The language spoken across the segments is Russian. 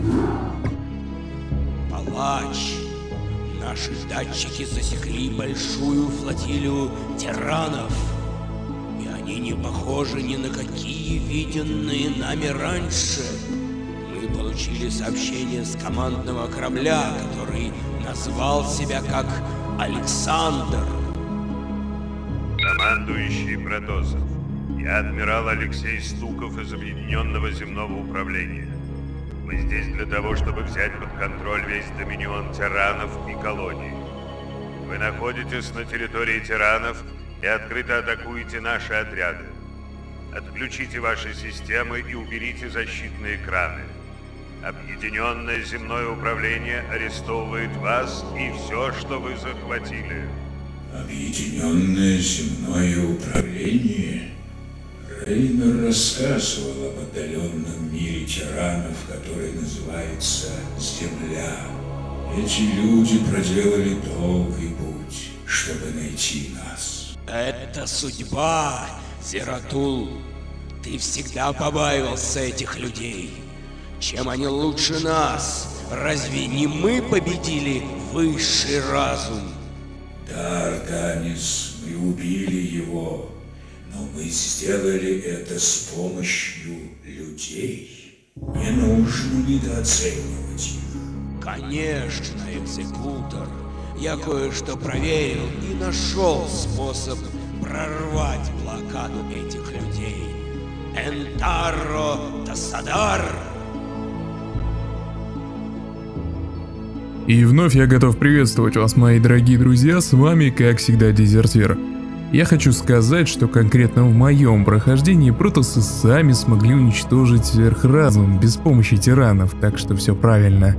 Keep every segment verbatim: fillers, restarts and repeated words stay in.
Палач, наши датчики засекли большую флотилию тиранов. И они не похожи ни на какие виденные нами раньше. Мы получили сообщение с командного корабля, который назвал себя как Александр. Командующий Протосов. Я адмирал Алексей Стуков из Объединенного земного управления. Мы здесь для того, чтобы взять под контроль весь доминион тиранов и колоний. Вы находитесь на территории тиранов и открыто атакуете наши отряды. Отключите ваши системы и уберите защитные экраны. Объединенное земное управление арестовывает вас и все, что вы захватили. Объединенное земное управление? Рейнер рассказывал об отдаленном мире тиранов, который называется Земля. Эти люди проделали долгий путь, чтобы найти нас. Это судьба, Зератул. Ты всегда побаивался этих людей. Чем они лучше нас? Разве не мы победили высший разум? Да, Арганис, мы убили его. Но мы сделали это с помощью людей. Не нужно недооценивать их. Конечно, экзекутор. Я кое-что проверил и нашел способ прорвать блокаду этих людей. Энтаро Тасадар. И вновь я готов приветствовать вас, мои дорогие друзья, с вами, как всегда, Дезертир. Я хочу сказать, что конкретно в моем прохождении протоссы сами смогли уничтожить сверхразум без помощи тиранов, так что все правильно.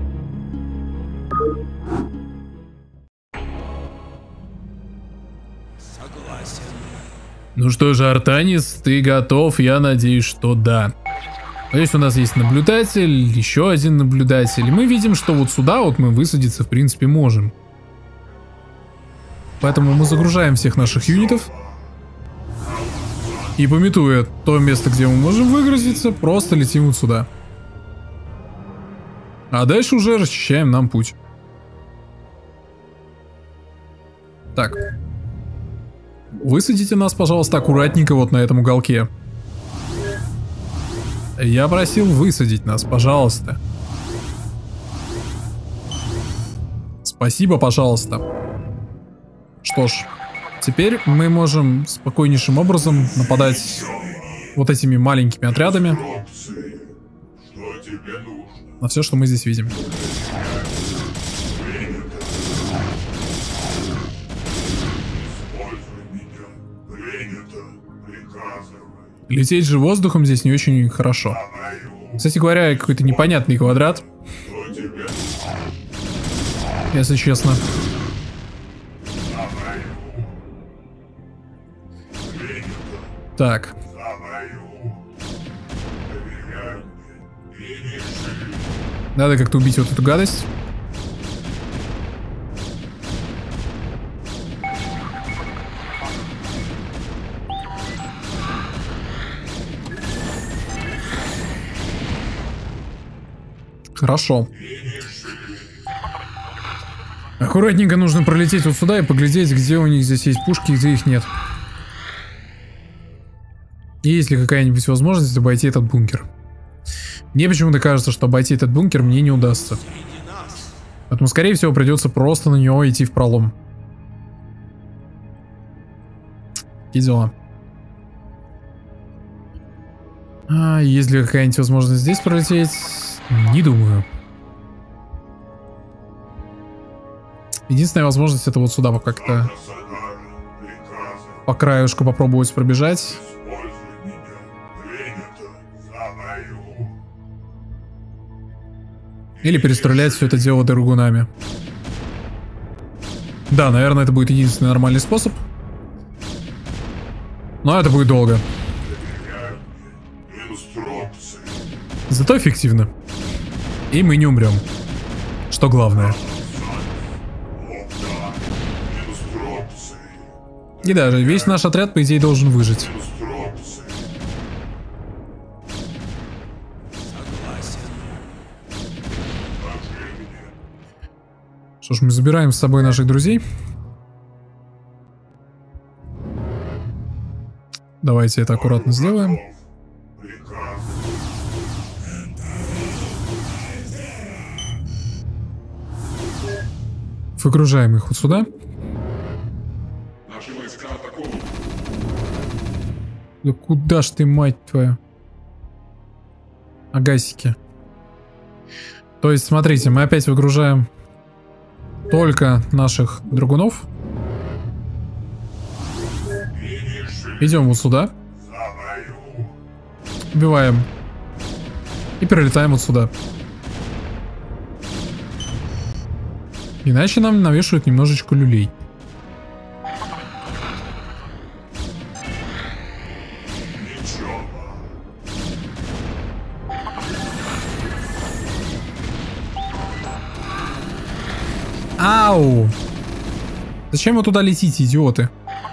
Согласен. Ну что же, Артанис, ты готов? Я надеюсь, что да. Здесь у нас есть наблюдатель, еще один наблюдатель. Мы видим, что вот сюда вот мы высадиться в принципе можем. Поэтому мы загружаем всех наших юнитов. И памятуя то место, где мы можем выгрузиться, просто летим вот сюда. А дальше уже расчищаем нам путь. Так. Высадите нас, пожалуйста, аккуратненько вот на этом уголке. Я просил высадить нас, пожалуйста. Спасибо, пожалуйста. Что ж, теперь мы можем спокойнейшим образом нападать вот этими маленькими отрядами на все, что мы здесь видим. Лететь же воздухом здесь не очень хорошо. Кстати говоря, какой-то непонятный квадрат, если честно. Так. Надо как-то убить вот эту гадость. Хорошо. Аккуратненько нужно пролететь вот сюда и поглядеть, где у них здесь есть пушки, где их нет. И есть ли какая-нибудь возможность обойти этот бункер? Мне почему-то кажется, что обойти этот бункер мне не удастся. Поэтому, скорее всего, придется просто на него идти в пролом. Такие дела. А, есть ли какая-нибудь возможность здесь пролететь? Не думаю. Единственная возможность — это вот сюда как-то по краешку попробовать пробежать. Или перестрелять все это дело драгунами. Да, наверное, это будет единственный нормальный способ. Но это будет долго. Зато эффективно. И мы не умрем. Что главное. И даже весь наш отряд, по идее, должен выжить. Что ж, мы забираем с собой наших друзей. Давайте это аккуратно сделаем. Выгружаем их вот сюда. Наши войска атакуют. Да куда ж ты, мать твою? Агасики. То есть, смотрите, мы опять выгружаем только наших драгунов. Идем вот сюда. Убиваем. И перелетаем вот сюда. Иначе нам навешивают немножечко люлей. Ау! Зачем вы туда летите, идиоты?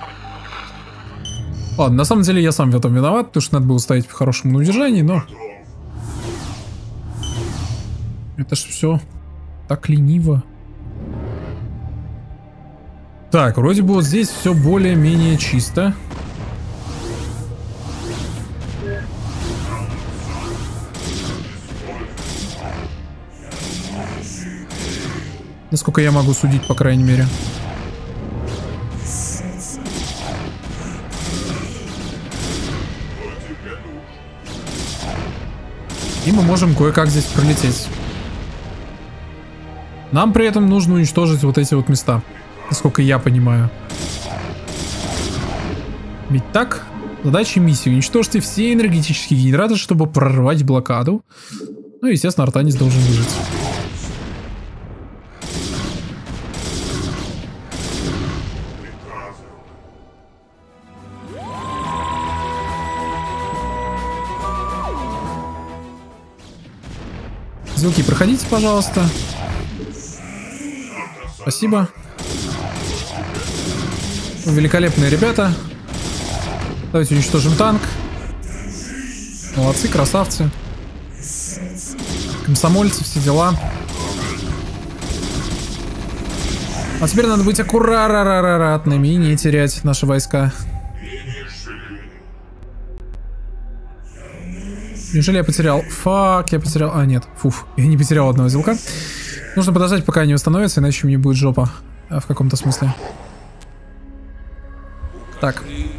Ладно, на самом деле я сам в этом виноват, потому что надо было ставить в хорошем на удержании, но... Это ж все так лениво. Так, вроде бы вот здесь все более-менее чисто. Насколько я могу судить, по крайней мере. И мы можем кое-как здесь пролететь. Нам при этом нужно уничтожить вот эти вот места, насколько я понимаю. Ведь так? Задача миссии: уничтожьте все энергетические генераторы, чтобы прорвать блокаду. Ну и, естественно, Артанис должен выжить. Звуки, проходите, пожалуйста. Спасибо. Великолепные ребята. Давайте уничтожим танк. Молодцы, красавцы. Комсомольцы, все дела. А теперь надо быть аккуратными и не терять наши войска. Неужели я потерял? Фак, я потерял... А, нет, фуф, я не потерял одного зелка. Нужно подождать, пока они восстановятся, иначе мне будет жопа. А, в каком-то смысле. Так.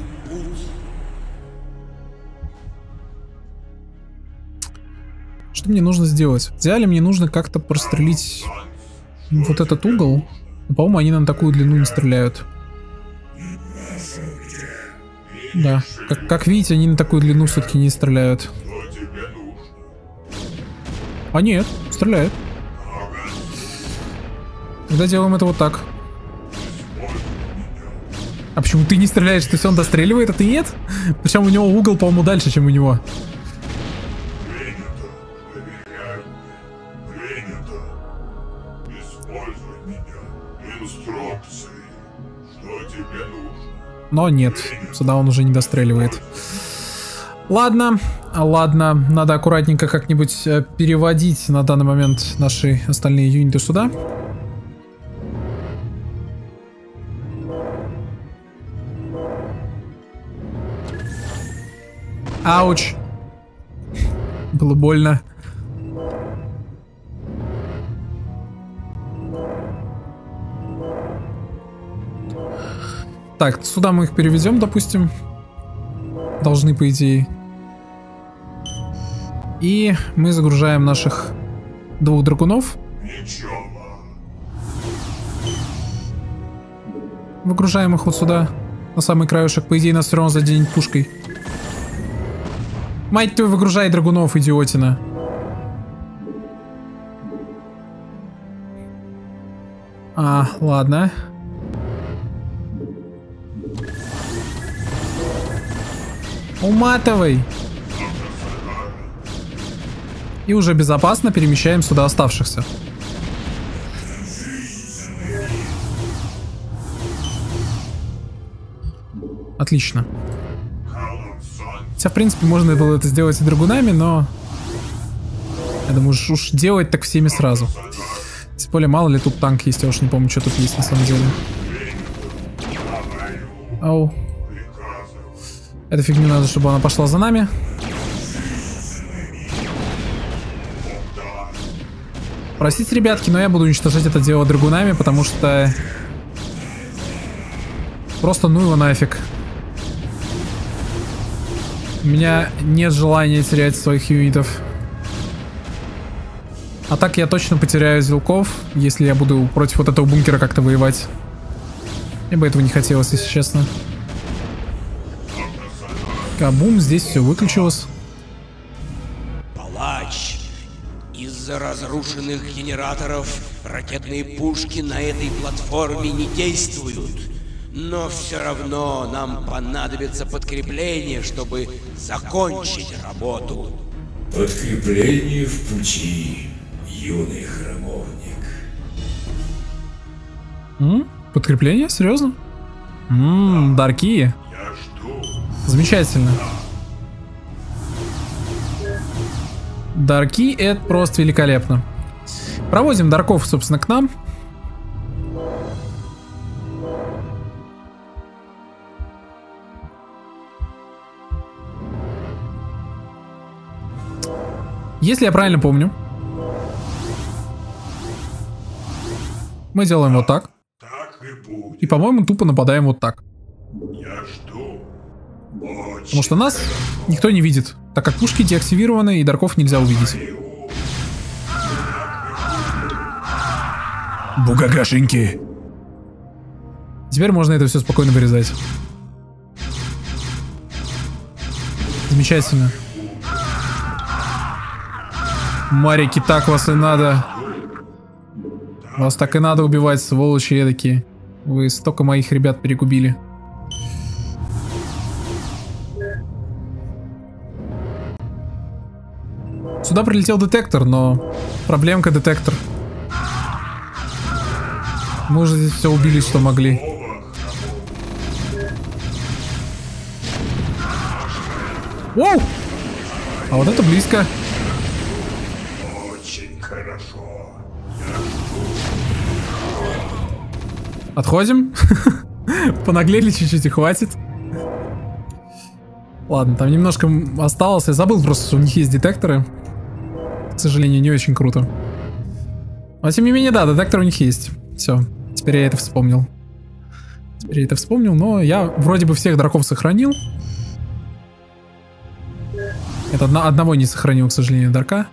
Что мне нужно сделать? В идеале мне нужно как-то прострелить вот этот угол. Но, по-моему, они на такую длину не стреляют. Да, как, как видите, они на такую длину все-таки не стреляют. А нет, стреляет. Тогда делаем это вот так. А почему ты не стреляешь? То есть он достреливает, а ты нет? Причем у него угол, по-моему, дальше, чем у него. Но нет, сюда он уже не достреливает. Ладно, ладно, надо аккуратненько как-нибудь переводить на данный момент наши остальные юниты сюда. Ауч. Было больно. Так, сюда мы их переведем, допустим. Должны, по идее. И мы загружаем наших двух драгунов. Выгружаем их вот сюда, на самый краешек. По идее, нас все равно заденет пушкой. Мать твою, выгружай драгунов, идиотина. А, ладно. Уматывай. И уже безопасно перемещаем сюда оставшихся. Отлично. Хотя, в принципе, можно было это сделать и драгунами, но... Я думаю, уж делать так всеми сразу. Тем более, мало ли тут танк есть, я уж не помню, что тут есть на самом деле. Ау. Эту фигню надо, чтобы она пошла за нами. Простите, ребятки, но я буду уничтожать это дело драгунами, потому что... Просто ну его нафиг. У меня нет желания терять своих юнитов. А так я точно потеряю зелков, если я буду против вот этого бункера как-то воевать. Мне бы этого не хотелось, если честно. Кабум, здесь все выключилось. Палач. Из-за разрушенных генераторов ракетные пушки на этой платформе не действуют. Но все равно нам понадобится подкрепление, чтобы закончить работу. Подкрепление в пути, юный храмовник. М? Подкрепление? Серьезно? Ммм, дарки. Я жду. Замечательно. Дарки — это просто великолепно. Проводим дарков, собственно, к нам. Если я правильно помню, мы делаем вот так. Так и будет. И, по-моему, тупо нападаем вот так. Я жду. Очень Потому что нас никто не видит, так как пушки деактивированы и дарков нельзя увидеть. Бугагашеньки. Теперь можно это все спокойно вырезать. Замечательно. Марики, так вас и надо. Вас так и надо убивать, сволочи эдакие. Вы столько моих ребят перегубили. Сюда прилетел детектор, но проблемка детектор. Мы уже здесь все убили, что могли. Воу! А вот это близко. очень хорошо. Отходим. Понаглели чуть-чуть и хватит. Ладно, там немножко осталось. Я забыл просто, что у них есть детекторы. К сожалению, не очень круто. Но тем не менее, да, детектор у них есть. Все, теперь я это вспомнил. Теперь я это вспомнил, но я вроде бы всех драков сохранил. Это одна, одного не сохранил, к сожалению, дарка.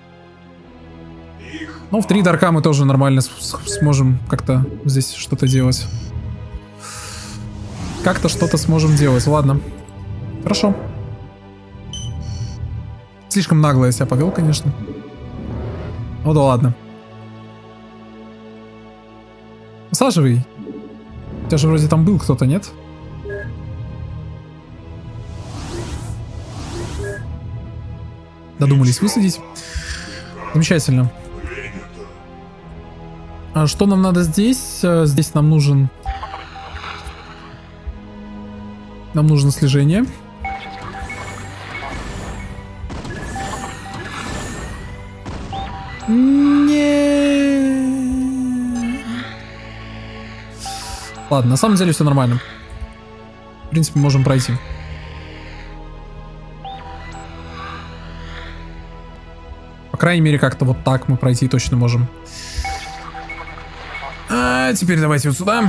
Но в три дарка мы тоже нормально с с сможем как-то здесь что-то делать. Как-то что-то сможем делать, ладно. Хорошо. Слишком нагло я себя повел, конечно. Ну да ладно. Усаживай. У тебя же вроде там был кто-то, нет? Додумались высадить. Замечательно. А что нам надо здесь? Здесь нам нужен... Нам нужно слежение. Не. Ладно, на самом деле все нормально. В принципе, можем пройти. По крайней мере, как-то вот так мы пройти точно можем. А теперь давайте вот сюда.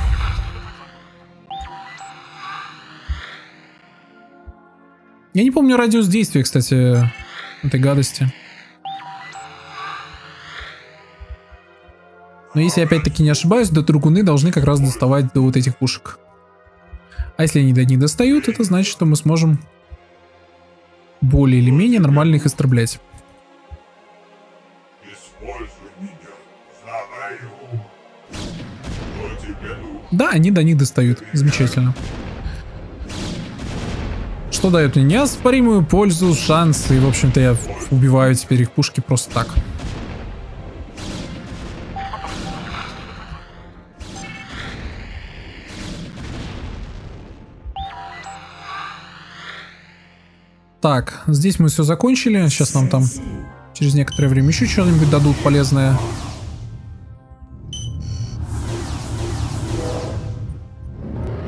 Я не помню радиус действия, кстати, этой гадости. Но если я опять-таки не ошибаюсь, до драгуны должны как раз доставать до вот этих пушек. А если они до них достают, это значит, что мы сможем более или менее нормально их истреблять. Используй меня за войну. Что тебе нужно? Да, они до них достают. Замечательно. Что дает мне неоспоримую пользу, шанс. И, в общем-то, я убиваю теперь их пушки просто так. Так, здесь мы все закончили. Сейчас нам там через некоторое время еще что-нибудь дадут полезное.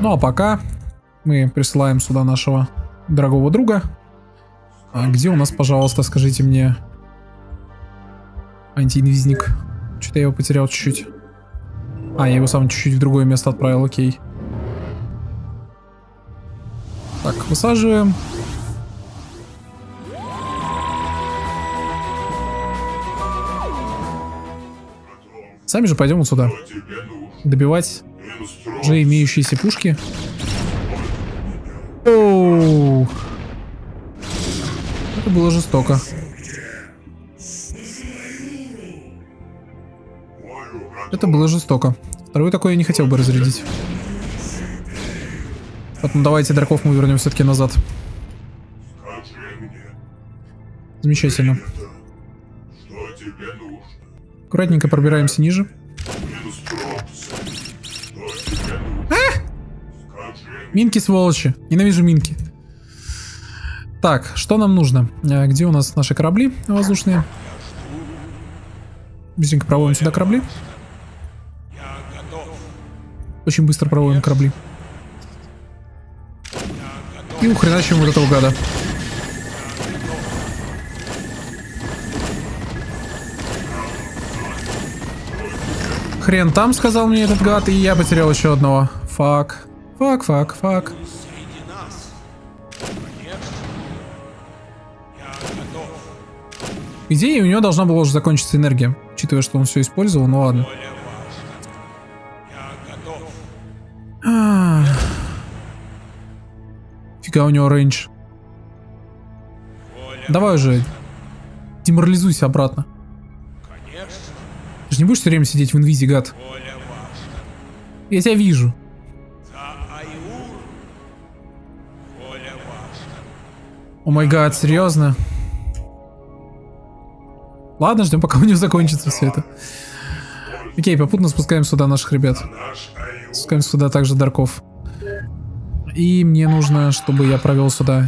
Ну а пока мы присылаем сюда нашего дорогого друга. А где у нас, пожалуйста, скажите мне, антиинвизник? Что-то я его потерял чуть-чуть. А, я его сам чуть-чуть в другое место отправил, окей. Так, высаживаем. Сами же пойдем вот сюда. Добивать уже имеющиеся пушки. Оу. Это было жестоко. Это было жестоко. Второй такой я не хотел бы разрядить. Поэтому давайте драков мы вернем все-таки назад. Замечательно. Аккуратненько пробираемся ниже. А! Минки, сволочи. Ненавижу минки. Так, что нам нужно? А, где у нас наши корабли воздушные? Быстренько проводим сюда корабли. Очень быстро проводим корабли. И ухреначим вот этого гада. Хрен там, сказал мне этот гад, и я потерял еще одного. Фак. Фак, фак, фак. По идее, у него должна была уже закончиться энергия, учитывая, что он все использовал, ну ладно. А-а-а. Фига у него рейндж. Давай уже. Деморализуйся обратно. Ты же не будешь все время сидеть в инвизе, гад? Я тебя вижу. О май гад, серьезно? Ладно, ждем, пока у него закончится все это. Окей, попутно спускаем сюда наших ребят. Спускаем сюда также дарков. И мне нужно, чтобы я провел сюда.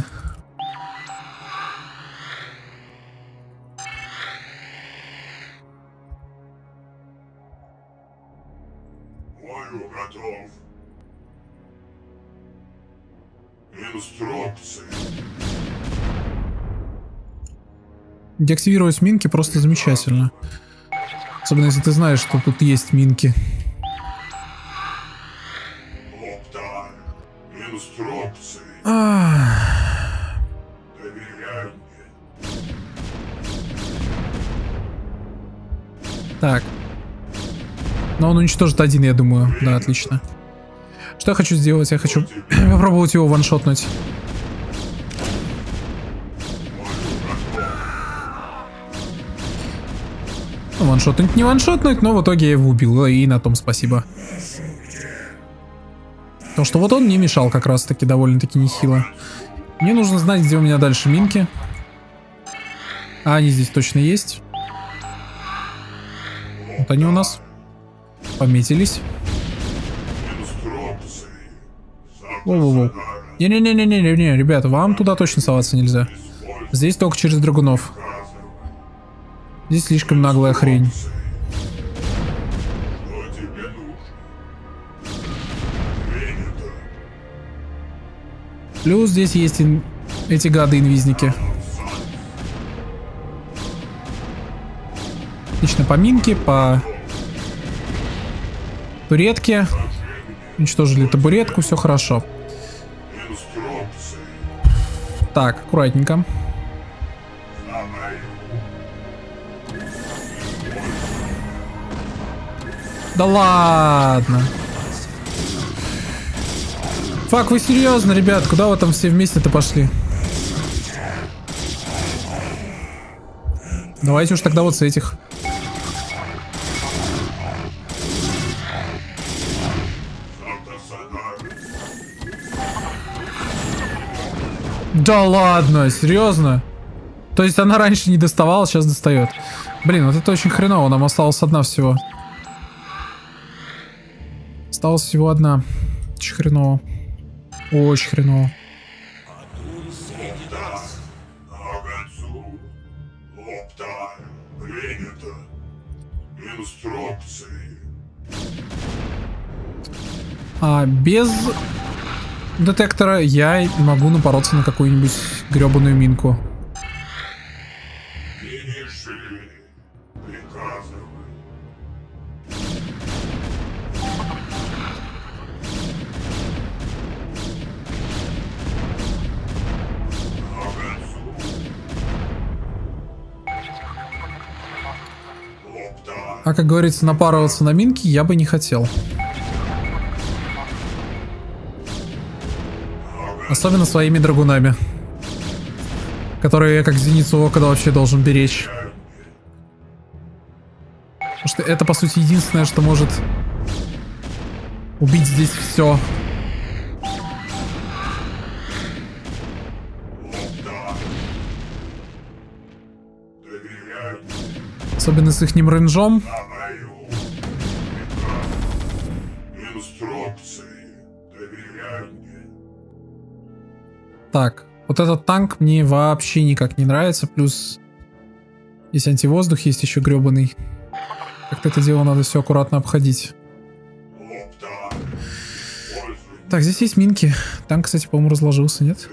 Деактивировать минки просто замечательно. Особенно если ты знаешь, что тут есть минки. Так. Но он уничтожит один, я думаю. Да, отлично. Что я хочу сделать? Я хочу попробовать его ваншотнуть. Ваншотнуть, не ваншотнуть, но в итоге я его убил, и на том спасибо. Потому что вот он мне мешал как раз таки довольно-таки нехило. Мне нужно знать, где у меня дальше минки. А, они здесь точно есть. Вот они у нас. Пометились. Воу-воу-воу. Не-не-не-не-не-не, ребята, вам туда точно соваться нельзя. Здесь только через драгунов. Здесь слишком наглая хрень. Плюс здесь есть ин... эти гады-инвизники. Отлично, по минке, по туретке. Уничтожили табуретку, все хорошо. Так, аккуратненько. Да ладно. Фак, вы серьезно, ребят? Куда вы там все вместе-то пошли? Давайте уж тогда вот с этих. Да ладно, серьезно? То есть она раньше не доставала, сейчас достает. Блин, вот это очень хреново, нам осталась одна всего. Осталась всего одна. Очень хреново. Очень хреново. А без детектора, я могу напороться на какую-нибудь гребаную минку. А как говорится, напарываться на минки я бы не хотел. Особенно своими драгунами, которые я как зеницу ока вообще должен беречь. Потому что это, по сути, единственное, что может убить здесь все. Особенно с ихним рейнджом. Так, вот этот танк мне вообще никак не нравится. Плюс есть антивоздух, есть еще гребаный. Как-то это дело надо все аккуратно обходить. Так, здесь есть минки. Танк, кстати, по-моему, разложился, нет?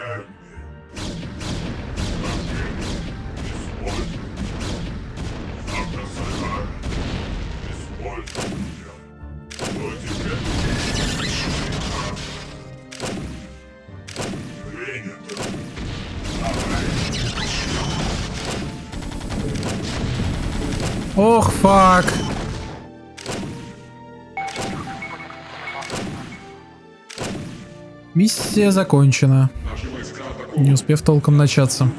Ох, фак. Миссия закончена. Не успев толком начаться.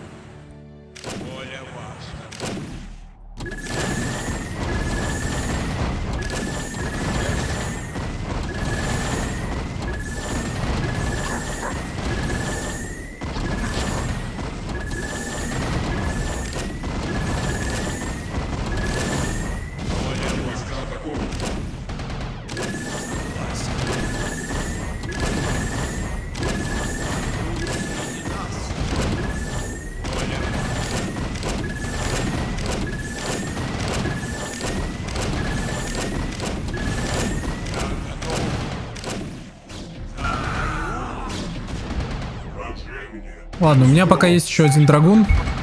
Ладно, у меня пока есть еще один драгун.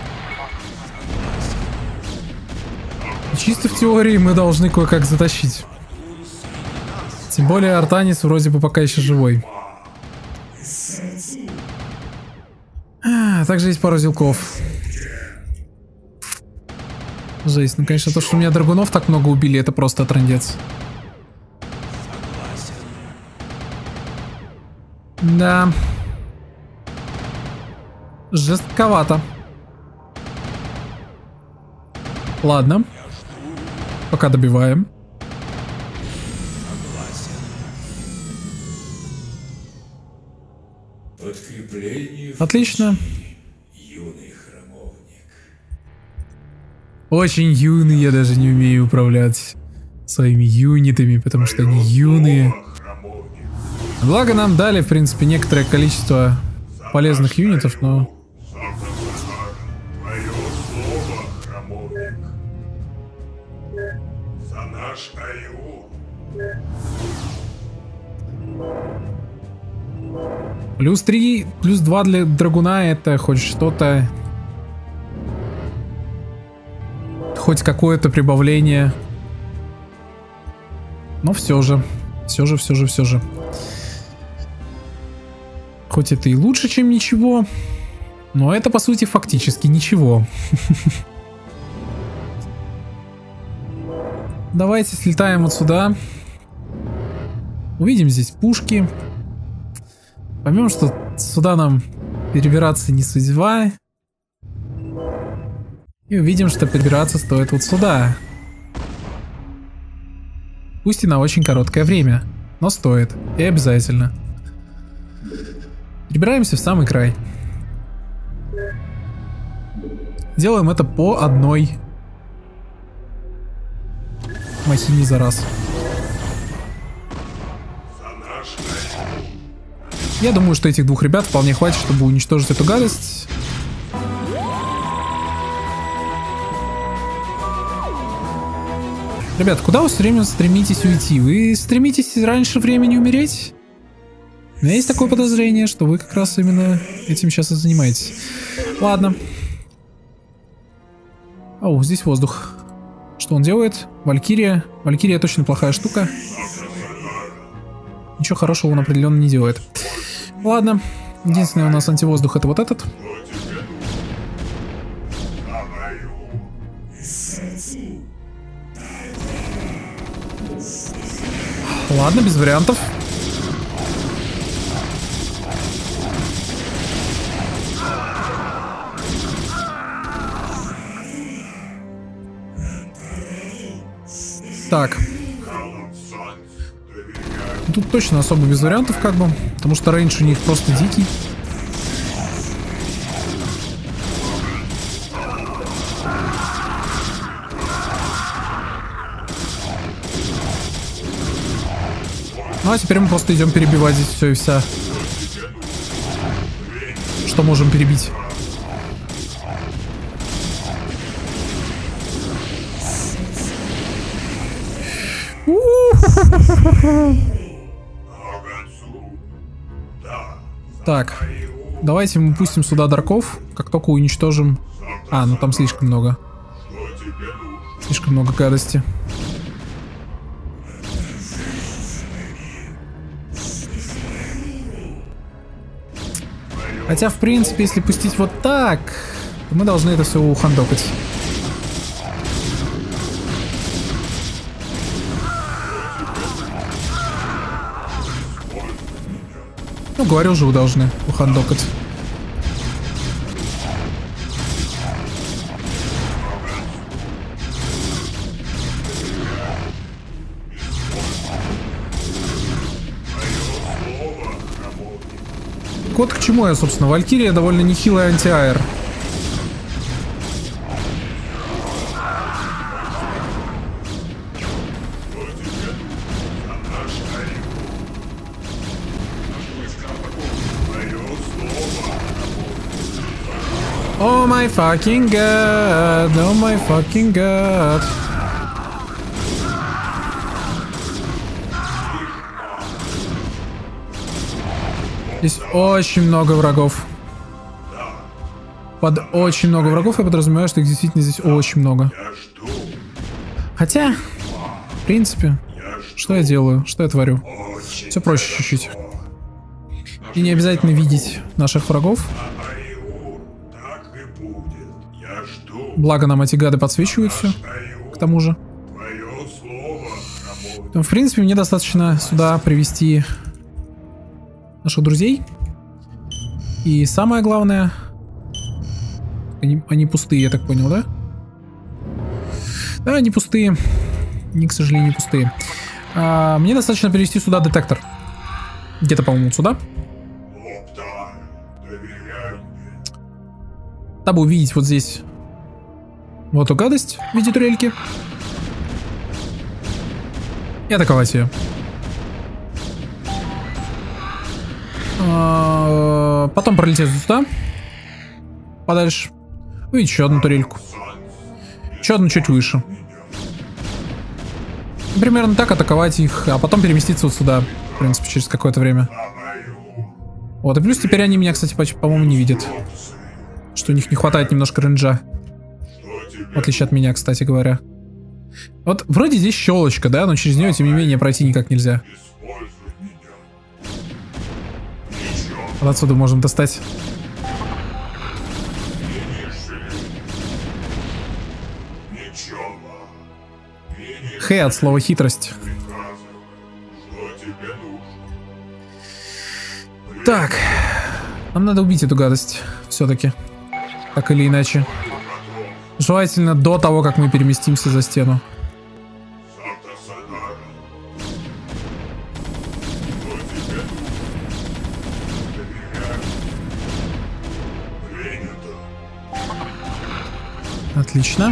И чисто в теории мы должны кое-как затащить. Тем более Артанис вроде бы пока еще живой. А, также есть пару зелков. Жесть, ну конечно, то, что у меня драгунов так много убили, это просто трындец. Да. Жестковато. Ладно. Пока добиваем. Отлично. Юный храмовник. Очень юный, я даже не умею управлять своими юнитами, потому что они юные. Благо нам дали, в принципе, некоторое количество полезных юнитов, но... Плюс три, плюс два для драгуна это хоть что-то. Хоть какое-то прибавление. Но все же. Все же, все же, все же. Хоть это и лучше, чем ничего. Но это, по сути, фактически ничего. Давайте слетаем вот сюда. Увидим здесь пушки. Поймем, что сюда нам перебираться не судьба. И увидим, что перебираться стоит вот сюда. Пусть и на очень короткое время, но стоит. И обязательно. Перебираемся в самый край. Делаем это по одной махине за раз. Я думаю, что этих двух ребят вполне хватит, чтобы уничтожить эту гадость. Ребят, куда вы все время стремитесь уйти? Вы стремитесь раньше времени умереть? У меня есть такое подозрение, что вы как раз именно этим сейчас и занимаетесь. Ладно. О, здесь воздух. Что он делает? Валькирия. Валькирия точно плохая штука. Ничего хорошего он определенно не делает. Ладно. Единственный у нас антивоздух это вот этот. Ладно, без вариантов. Так. Тут точно особо без вариантов, как бы. Потому что рейндж у них просто дикий. Ну а теперь мы просто идем перебивать здесь все и вся. Что можем перебить? Так, давайте мы пустим сюда дарков, как только уничтожим... А, ну там слишком много. Слишком много гадости. Хотя, в принципе, если пустить вот так, то мы должны это все ухандокать. Ну, говорю же, вы должны ухандокать. Вот к чему я, собственно. Валькирия довольно нехилая антиаэр. Oh my fucking god, oh my fucking god. Здесь очень много врагов. Под очень много врагов я подразумеваю, что их действительно здесь очень много. Хотя, в принципе, что я делаю, что я творю? Все проще чуть-чуть. И не обязательно видеть наших врагов. Благо нам эти гады подсвечивают все, к тому же. Поэтому, в принципе, мне достаточно сюда привести наших друзей. И самое главное... Они, они пустые, я так понял, да? Да, они пустые. Они, к сожалению, пустые. А, мне достаточно перевести сюда детектор. Где-то, по-моему, сюда. Дабы увидеть вот здесь вот эту гадость в виде турельки. И атаковать ее. А, потом пролететь сюда. Подальше. Увидеть еще одну турельку. Еще одну чуть выше. Примерно так атаковать их, а потом переместиться вот сюда. В принципе, через какое-то время. Вот, и плюс теперь они меня, кстати, по-моему, не видят. Что у них не хватает немножко рейнджа. В отличие от меня, кстати говоря. Вот вроде здесь щелочка, да, но через нее, тем не менее, пройти никак нельзя. Вот отсюда можем достать. Хэ от слова хитрость. Так. Нам надо убить эту гадость. Все-таки. Так или иначе. Желательно до того, как мы переместимся за стену. Отлично.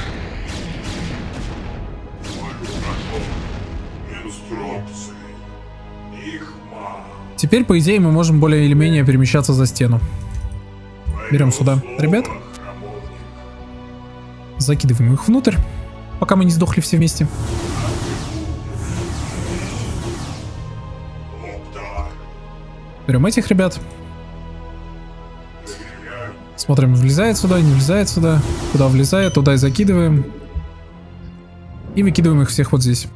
Теперь, по идее, мы можем более или менее перемещаться за стену. Берем сюда ребят. Закидываем их внутрь, пока мы не сдохли все вместе. Берем этих ребят. Смотрим, влезает сюда, не влезает сюда. Куда влезает, туда и закидываем. И выкидываем их всех вот здесь.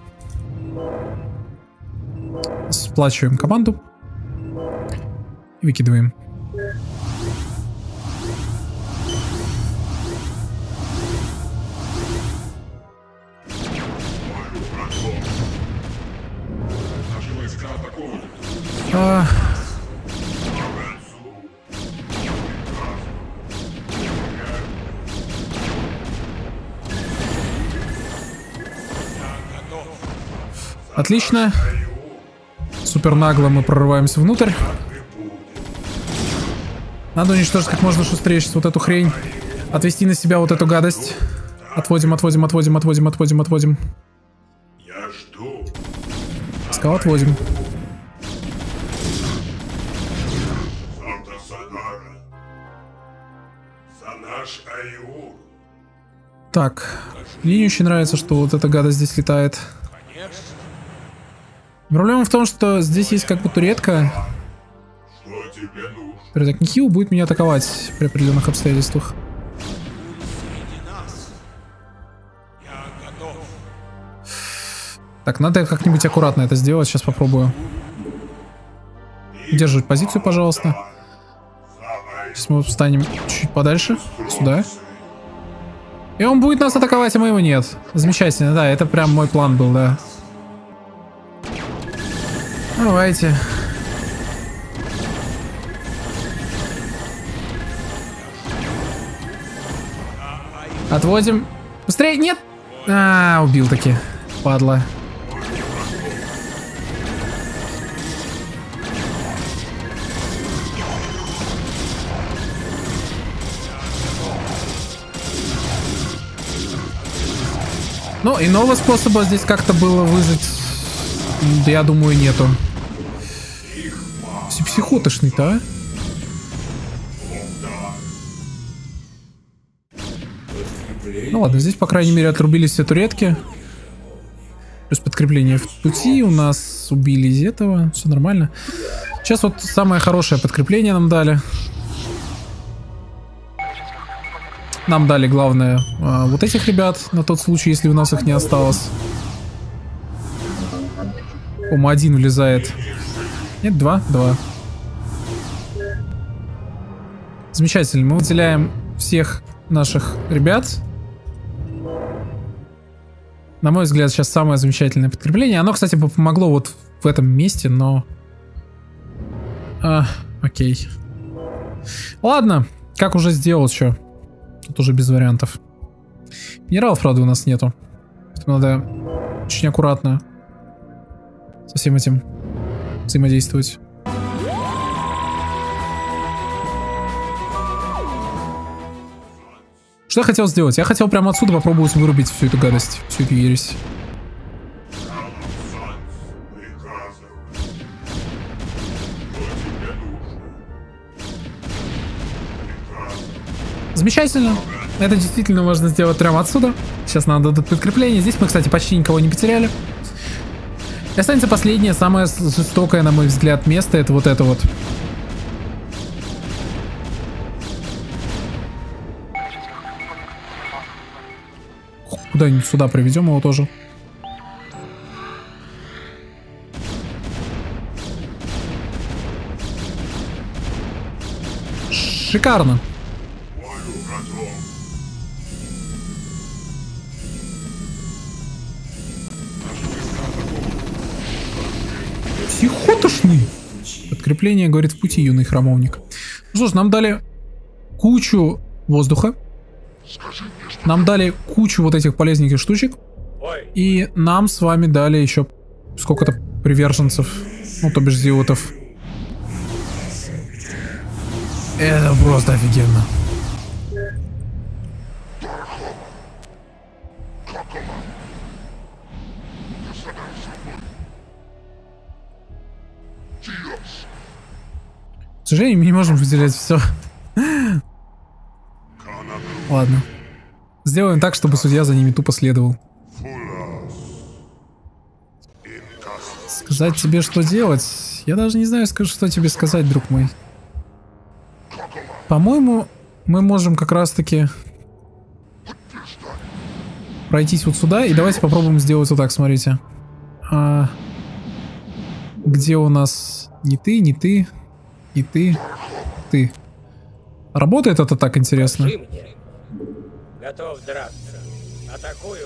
Сплачиваем команду. И выкидываем. А... Отлично. Супер нагло мы прорываемся внутрь. Надо уничтожить как можно шустрее сейчас вот эту хрень. Отвести на себя вот эту гадость. Отводим, отводим, отводим, отводим, отводим, отводим. Я жду. Сказал, отводим. За наш Аюр. Так. Мне не очень нравится, что вот эта гадость здесь летает. Проблема в том, что здесь есть как бы туретка. Что тебе нужно? Так, Нихил будет меня атаковать при определенных обстоятельствах. Так, надо как-нибудь аккуратно это сделать. Сейчас попробую. Удерживать позицию, пожалуйста. Сейчас мы встанем чуть подальше. Сюда. И он будет нас атаковать, а мы его нет. Замечательно, да, это прям мой план был, да. Давайте. Отводим. Быстрее, нет! А, убил таки. Падла. Ну, иного способа здесь как-то было выжить, я думаю, нету. Все психотошный-то, а? Ну ладно, здесь, по крайней мере, отрубились все туретки. Плюс подкрепление в пути. У нас убили из этого. Все нормально. Сейчас вот самое хорошее подкрепление нам дали. Нам дали, главное, вот этих ребят, на тот случай, если у нас их не осталось. По-моему, один влезает. Нет, два? Два. Замечательно. Мы выделяем всех наших ребят. На мой взгляд, сейчас самое замечательное подкрепление. Оно, кстати, бы помогло вот в этом месте, но... А, окей. Ладно. Как уже сделал, что? Тут уже без вариантов. Минералов, правда, у нас нету. Поэтому надо очень аккуратно со всем этим взаимодействовать. Что я хотел сделать? Я хотел прямо отсюда попробовать вырубить всю эту гадость, всю эту ересь. Замечательно. Это действительно можно сделать прямо отсюда. Сейчас нам дадут подкрепление. Здесь мы, кстати, почти никого не потеряли. И останется последнее, самое жестокое, на мой взгляд, место. Это вот это вот. Куда-нибудь сюда приведем его тоже. Шикарно. Психотошный. Подкрепление, говорит, в пути, юный храмовник. Ну что ж, нам дали кучу воздуха. Нам дали кучу вот этих полезненьких штучек. И нам с вами дали еще сколько-то приверженцев. Ну, то бишь зиотов. Это просто офигенно. К сожалению, мы не можем выделять все. Ладно. Сделаем так, чтобы судья за ними тупо следовал. Сказать тебе, что делать? Я даже не знаю, скажу, что тебе сказать, друг мой. По-моему, мы можем как раз-таки пройтись вот сюда. И давайте попробуем сделать вот так, смотрите. А... Где у нас... Не ты, не ты, не ты, ты. Работает это так интересно? Готов драться. Атакую.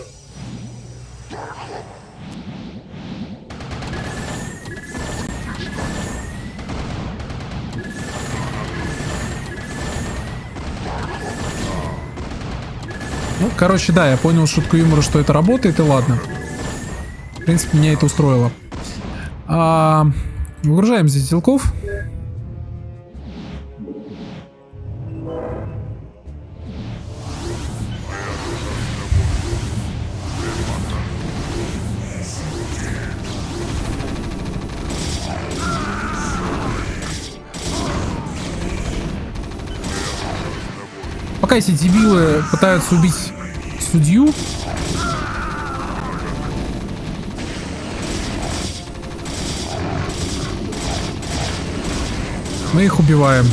Ну, короче, да, я понял шутку юмора, что это работает, и ладно. В принципе, меня это устроило. А, выгружаем здесь стрелков. Пока эти дебилы пытаются убить судью, мы их убиваем.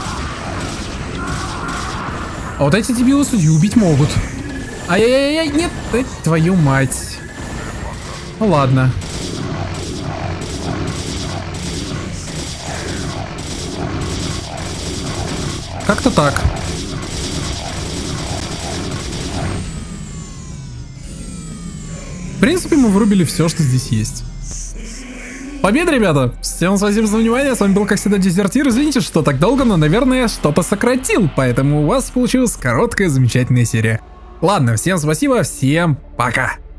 А вот эти дебилы судью убить могут. Ай-яй-яй, нет, э, твою мать. Ну ладно. Как-то так. В принципе, мы вырубили все, что здесь есть. Победа, ребята! Всем спасибо за внимание, с вами был, как всегда, Дезертир. Извините, что так долго, но, наверное, что-то сократил, поэтому у вас получилась короткая, замечательная серия. Ладно, всем спасибо, всем пока!